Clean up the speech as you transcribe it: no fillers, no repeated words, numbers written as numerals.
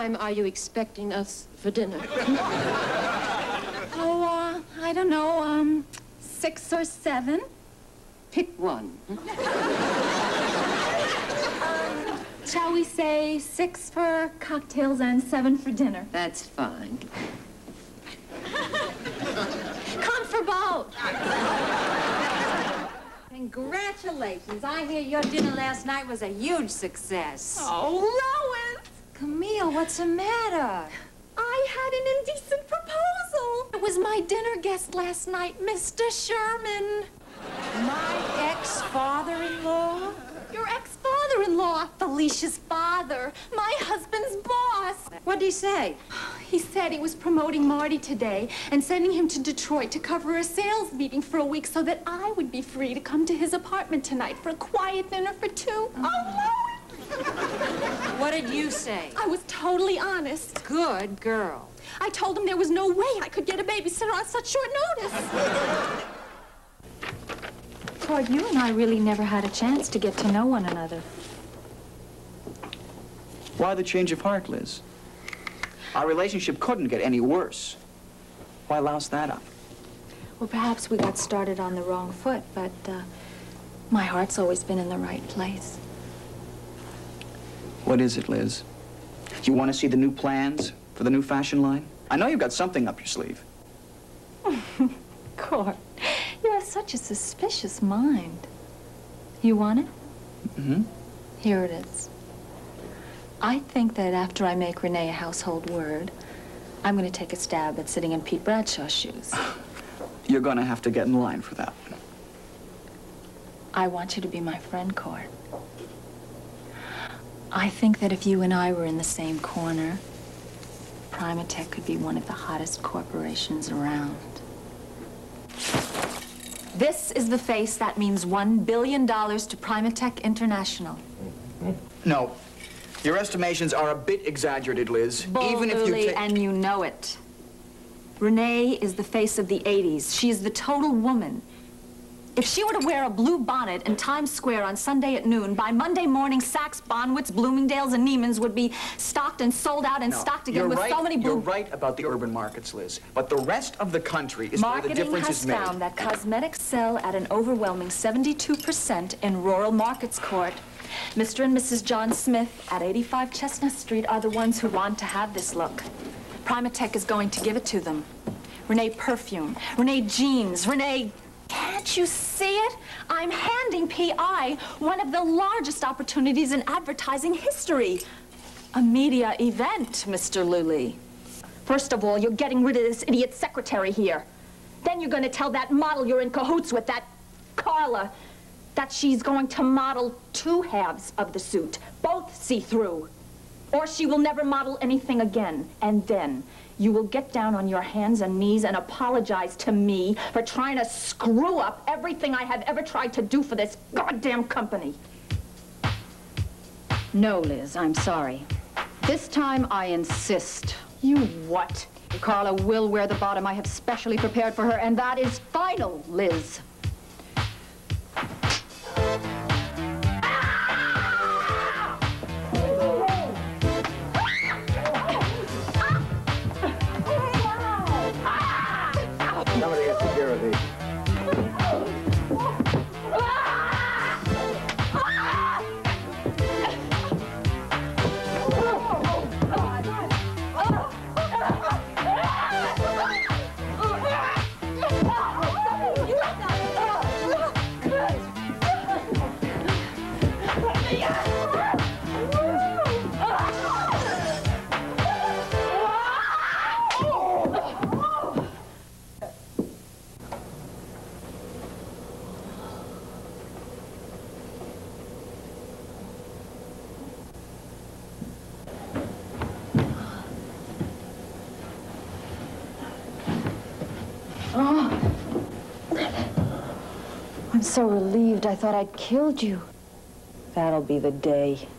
time are you expecting us for dinner? Oh, I don't know, 6 or 7. Pick one. Shall we say 6 for cocktails and 7 for dinner? That's fine. Come for both. Congratulations. I hear your dinner last night was a huge success. Oh, Lois! Camille, what's the matter? I had an indecent proposal. It was my dinner guest last night, Mr. Sherman. My ex-father-in-law? Your ex-father-in-law, Felicia's father, my husband's boss. What'd he say? He said he was promoting Marty today and sending him to Detroit to cover a sales meeting for a week so that I would be free to come to his apartment tonight for a quiet dinner for 2. Oh, Lois! What did you say? I was totally honest. Good girl. I told him there was no way I could get a babysitter on such short notice. Cord, you and I really never had a chance to get to know one another. Why the change of heart, Liz? Our relationship couldn't get any worse. Why louse that up? Well, perhaps we got started on the wrong foot, but my heart's always been in the right place. What is it, Liz? You want to see the new plans for the new fashion line? I know you've got something up your sleeve. Cord, you have such a suspicious mind. You want it? Mm-hmm. Here it is. I think that after I make Renee a household word, I'm going to take a stab at sitting in Pete Bradshaw's shoes. You're going to have to get in line for that. I want you to be my friend, Cord. I think that if you and I were in the same corner, Primatech could be one of the hottest corporations around. This is the face that means $1 billion to Primatech International. No. Your estimations are a bit exaggerated, Liz. Even if you take... and you know it. Renee is the face of the 80s. She is the total woman. If she were to wear a blue bonnet in Times Square on Sunday at noon, by Monday morning, Saks, Bonwits, Bloomingdale's, and Neiman's would be stocked and sold out and stocked again with so many blue... You're right about the urban markets, Liz. But the rest of the country is where the difference is made. Marketing has found that cosmetics sell at an overwhelming 72% in rural markets, Cord. Mr. and Mrs. John Smith at 85 Chestnut Street are the ones who want to have this look. Primatech is going to give it to them. Renee perfume, Renee jeans, Renee... Can't you see it? I'm handing PI one of the largest opportunities in advertising history. A media event, Mr. Lully. First of all, you're getting rid of this idiot secretary here. Then you're going to tell that model you're in cahoots with, that Carla, that she's going to model 2 halves of the suit, both see-through. Or she will never model anything again. And then you will get down on your hands and knees and apologize to me for trying to screw up everything I have ever tried to do for this goddamn company. No, Liz, I'm sorry. This time I insist. You what? Carla will wear the bottom I have specially prepared for her, and that is final, Liz. Somebody is security. I'm so relieved. I thought I'd killed you. That'll be the day.